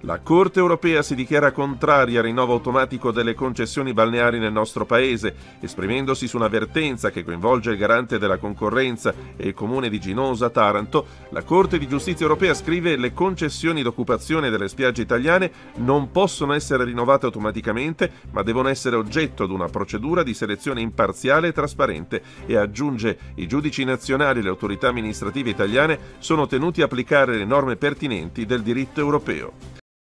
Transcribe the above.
La Corte europea si dichiara contraria al rinnovo automatico delle concessioni balneari nel nostro paese, esprimendosi su un'avvertenza che coinvolge il garante della concorrenza e il comune di Ginosa, Taranto. La Corte di giustizia europea scrive: le concessioni d'occupazione delle spiagge italiane non possono essere rinnovate automaticamente, ma devono essere oggetto ad una procedura di selezione imparziale e trasparente, e aggiunge: i giudici nazionali e le autorità amministrative italiane sono tenuti a applicare le norme pertinenti del diritto europeo.